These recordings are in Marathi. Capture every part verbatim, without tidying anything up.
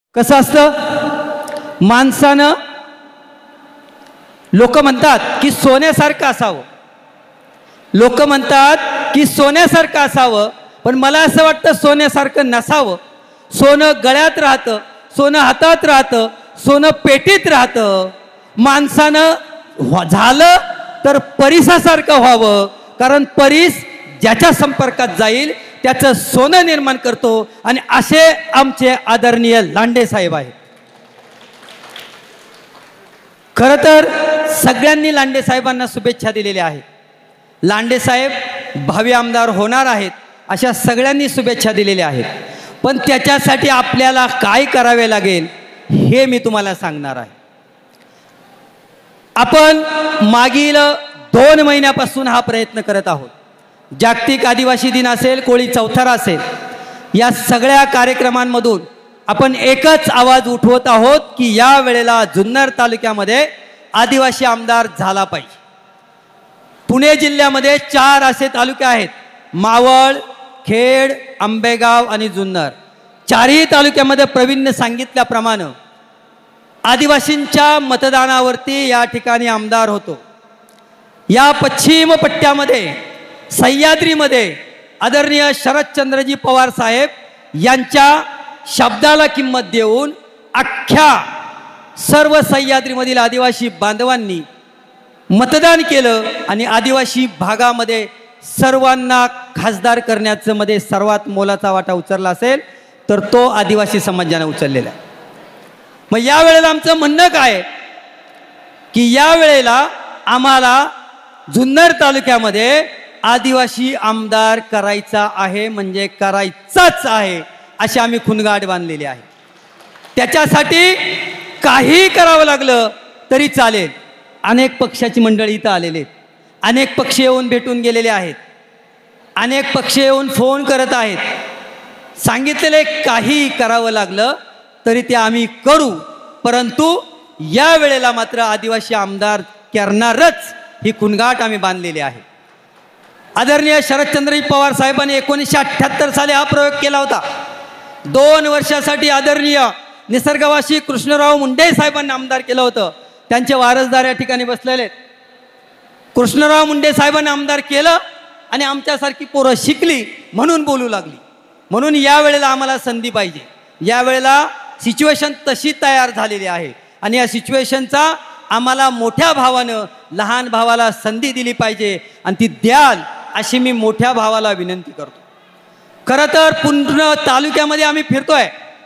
कसं असतं, माणसानं लोक म्हणतात की सोन्यासारखं असावं, लोक म्हणतात की सोन्यासारखं असावं, पण मला असं वाटतं सोन्यासारखं नसावं. सोनं गळ्यात राहतं, सोनं हातात राहतं, सोनं पेटीत राहतं. माणसानं झालं तर परिसासारखं व्हावं, कारण परिस ज्याच्या संपर्कात जाईल त्याचं सोनं निर्माण करतो. आणि असे आमचे आदरणीय लांडे साहेब आहेत. खरं तर सगळ्यांनी लांडे साहेबांना शुभेच्छा दिलेल्या आहेत. लांडे साहेब भावी आमदार होणार आहेत अशा सगळ्यांनी शुभेच्छा दिलेल्या आहेत. पण त्याच्यासाठी आपल्याला काय करावे लागेल हे मी तुम्हाला सांगणार आहे. आपण मागील दोन महिन्यापासून हा प्रयत्न करत आहोत. जागतिक आदिवासी दिन असेल, कोळी चौथरा असेल, या सगळ्या कार्यक्रमांमधून आपण एकच आवाज उठवत आहोत की या वेळेला जुन्नर तालुक्यामध्ये आदिवासी आमदार झाला पाहिजे. पुणे जिल्ह्यामध्ये चार असे तालुके आहेत, मावळ, खेड, आंबेगाव आणि जुन्नर. चारही तालुक्यामध्ये प्रवीणने सांगितल्याप्रमाणे आदिवासींच्या मतदानावरती या ठिकाणी आमदार होतो. या पश्चिम पट्ट्यामध्ये सह्याद्रीमध्ये आदरणीय शरदचंद्रजी पवार साहेब यांच्या शब्दाला किंमत देऊन अख्ख्या सर्व सह्याद्रीमधील आदिवासी बांधवांनी मतदान केलं आणि आदिवासी भागामध्ये सर्वांना खासदार करण्याचं मध्ये सर्वात मोलाचा वाटा उचलला असेल तर तो आदिवासी समाजाने उचललेला आहे. मग या वेळेला आमचं म्हणणं काय की या वेळेला आम्हाला जुन्नर तालुक्यामध्ये आदिवासी आमदार करायचा आहे, म्हणजे करायचाच आहे, अशी आम्ही खुणगाठ बांधलेली आहे. त्याच्यासाठी काही करावं लागलं तरी चालेल. अनेक पक्षाची मंडळी इथं आलेले आहेत, अनेक पक्ष येऊन भेटून गेलेले आहेत, अनेक पक्ष येऊन फोन करत आहेत. सांगितलेले काही करावं लागलं तरी ते आम्ही करू, परंतु या वेळेला मात्र आदिवासी आमदार करणारच ही खुणगाठ आम्ही बांधलेली आहे. आदरणीय शरदचंद्रजी पवार साहेबांनी एकोणीसशे अठ्ठ्याहत्तर साली हा प्रयोग केला होता. दोन वर्षासाठी आदरणीय निसर्गवासी कृष्णराव मुंडे साहेबांनी आमदार केलं होतं. त्यांचे वारसदार या ठिकाणी बसलेले. कृष्णराव मुंडे साहेबांनी आमदार केलं आणि आमच्यासारखी पोरं शिकली म्हणून बोलू लागली. म्हणून या वेळेला आम्हाला संधी पाहिजे. या वेळेला सिच्युएशन तशी तयार झालेली आहे आणि या सिच्युएशनचा आम्हाला मोठ्या भावानं लहान भावाला संधी दिली पाहिजे आणि ती द्याल अशी मी मोठ्या भावाला विनंती करतो. खरं तर पूर्ण तालुक्यामध्ये आम्ही फिरतोय.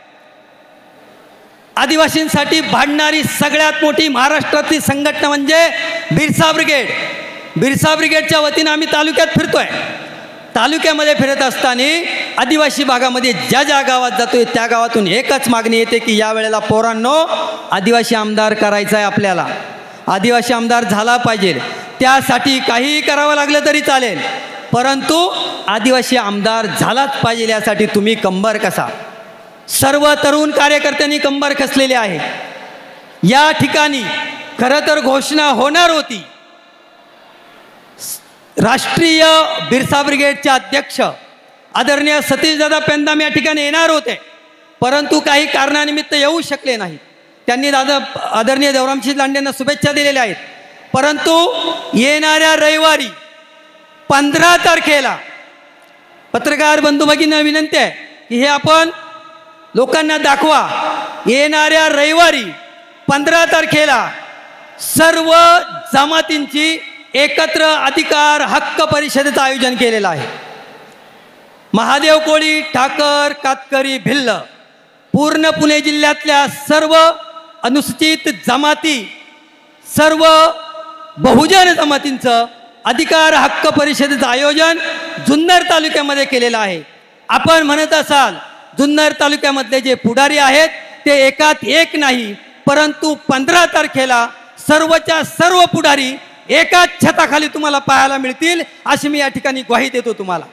आदिवासींसाठी भांडणारी सगळ्यात मोठी महाराष्ट्रातली संघटना म्हणजे बिरसा ब्रिगेड. बिरसा ब्रिगेडच्या वतीनं आम्ही तालुक्यात फिरतोय. तालुक्यामध्ये फिरत असताना आदिवासी भागामध्ये ज्या ज्या गावात जातोय त्या गावातून एकच मागणी येते की या वेळेला पोरांनो आदिवासी आमदार करायचा आहे, आपल्याला आदिवासी आमदार झाला पाहिजे. त्यासाठी काहीही करावं लागलं तरी चालेल, परंतु आदिवासी आमदार झालाच पाहिजे यासाठी तुम्ही कंबर कसा. सर्व तरुण कार्यकर्त्यांनी कंबर कसलेली आहे. या ठिकाणी खरं तर घोषणा होणार होती. राष्ट्रीय बिरसा ब्रिगेडचे अध्यक्ष आदरणीय सतीशदादा पेंदाम या ठिकाणी येणार होते, परंतु काही कारणानिमित्त येऊ शकले नाही. त्यांनी दादा आदरणीय देवरामजी लांडेंना शुभेच्छा दिलेल्या आहेत, परंतु येणाऱ्या रविवारी पंधरा तारखेला पत्रकार बंधू भगिनींना विनंती आहे की हे आपण लोकांना दाखवा. येणाऱ्या रविवारी पंधरा तारखेला सर्व जमातींची एकत्र अधिकार हक्क परिषदेचं आयोजन केलेलं आहे. महादेव कोळी, ठाकर, कातकरी, भिल्ल, पूर्ण पुणे जिल्ह्यातल्या सर्व अनुसूचित जमाती, सर्व बहुजन जमातींचं अधिकार हक्क परिषदेचं आयोजन जुन्नर तालुक्यामध्ये केलेलं आहे. आपण म्हणत असाल जुन्नर तालुक्यामधले जे पुढारी आहेत ते एकात एक नाही, परंतु पंधरा तारखेला सर्वच्या सर्व पुढारी एकाच छताखाली तुम्हाला पाहायला मिळतील अशी मी या ठिकाणी ग्वाही देतो तुम्हाला.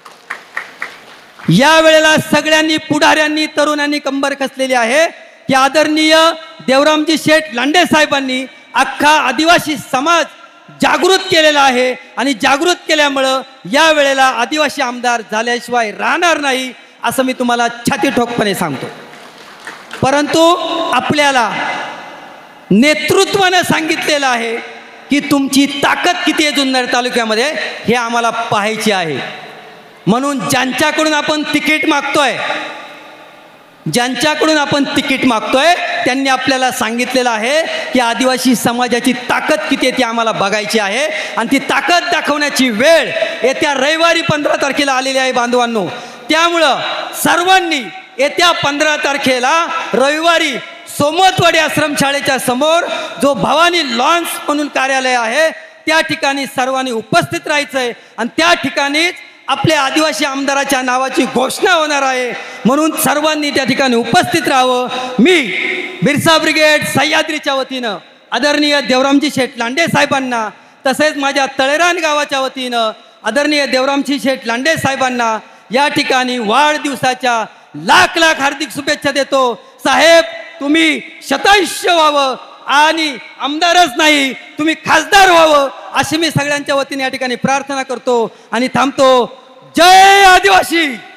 या वेळेला सगळ्यांनी पुढाऱ्यांनी तरुणांनी कंबर कसलेली आहे की आदरणीय देवरामजी शेठ लांडे साहेबांनी अख्खा आदिवासी समाज जागृत केलेला आहे आणि जागृत केल्यामुळं या वेळेला आदिवासी आमदार झाल्याशिवाय राहणार नाही असं मी तुम्हाला छाती ठोकपणे सांगतो. परंतु आपल्याला नेतृत्वानं सांगितलेलं आहे की तुमची ताकद किती आहे जुन्नर तालुक्यामध्ये हे आम्हाला पाहायची आहे. म्हणून ज्यांच्याकडून आपण तिकीट मागतोय ज्यांच्याकडून आपण तिकीट मागतोय त्यांनी आपल्याला सांगितलेलं आहे की आदिवासी समाजाची ताकद किती आहे ती आम्हाला बघायची आहे. आणि ती ताकद दाखवण्याची वेळ येत्या रविवारी पंधरा तारखेला आलेली आहे बांधवांनो. त्यामुळं सर्वांनी येत्या पंधरा तारखेला रविवारी सोमतवाडी आश्रमशाळेच्या समोर जो भवानी लॉन्स म्हणून कार्यालय आहे त्या ठिकाणी सर्वांनी उपस्थित राहायचं आहे. आणि त्या ठिकाणीच आपल्या आदिवासी आमदाराच्या नावाची घोषणा होणार आहे. म्हणून सर्वांनी त्या ठिकाणी उपस्थित राहावं. मी बिरसा ब्रिगेड सह्याद्रीच्या वतीनं आदरणीय देवरामजी शेठ लांडे साहेबांना तसेच माझ्या तळेरान गावाच्या वतीनं आदरणीय देवरामजी शेठ लांडे साहेबांना या ठिकाणी वाढदिवसाच्या लाख लाख हार्दिक शुभेच्छा देतो. साहेब तुम्ही शतायुष्य व्हावं आणि आमदारच नाही तुम्ही खासदार व्हावं अशी मी सगळ्यांच्या वतीने या ठिकाणी प्रार्थना करतो आणि थांबतो. जय आदिवासी.